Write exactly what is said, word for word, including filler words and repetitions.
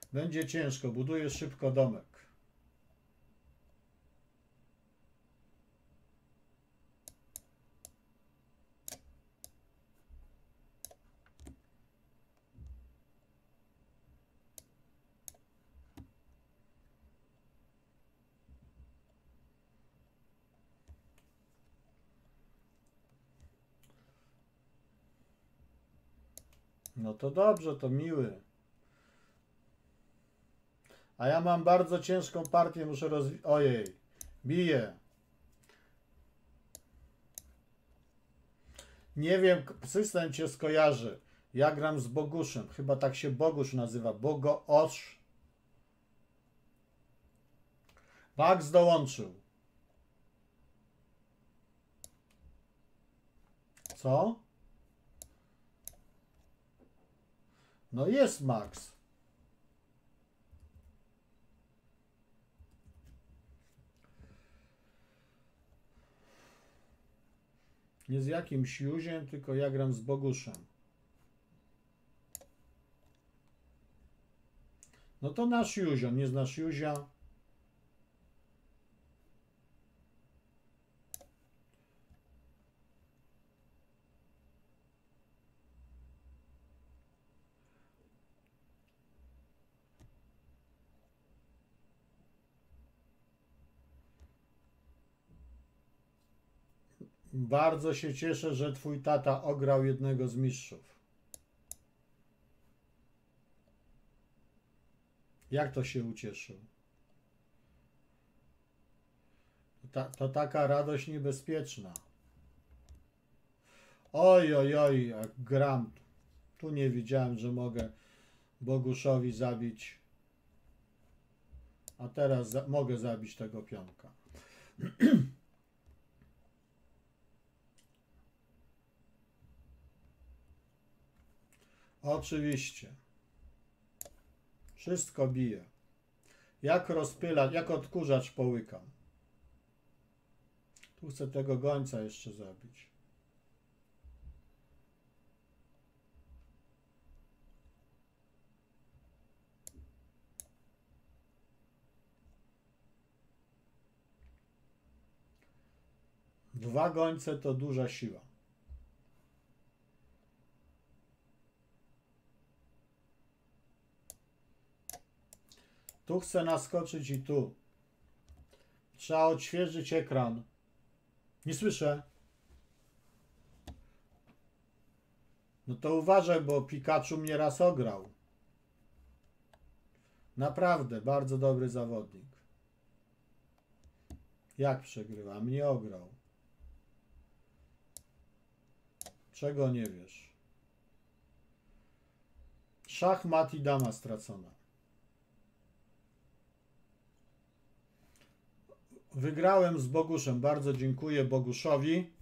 Będzie ciężko, buduję szybko domek. No to dobrze, to miły. A ja mam bardzo ciężką partię, muszę rozwijać. Ojej, bije. Nie wiem, system cię skojarzy. Ja gram z Boguszem. Chyba tak się Bogusz nazywa. Bogoosz. Max dołączył. Co? No jest Max. Nie z jakimś Juziem, tylko ja gram z Boguszem. No to nasz Juzio, nie znasz Juzia? Bardzo się cieszę, że twój tata ograł jednego z mistrzów. Jak to się ucieszył? Ta, to taka radość niebezpieczna. Oj, oj, oj, jak gram. Tu nie widziałem, że mogę Boguszowi zabić. A teraz za, mogę zabić tego pionka. Oczywiście. Wszystko bije. Jak rozpylać, jak odkurzacz połykam. Tu chcę tego gońca jeszcze zabić. Dwa gońce to duża siła. Tu chcę naskoczyć i tu. Trzeba odświeżyć ekran. Nie słyszę. No to uważaj, bo Pikachu mnie raz ograł. Naprawdę, bardzo dobry zawodnik. Jak przegrywa? Mnie ograł. Czego nie wiesz? Szachmat i dama stracona. Wygrałem z Boguszem. Bardzo dziękuję Boguszowi.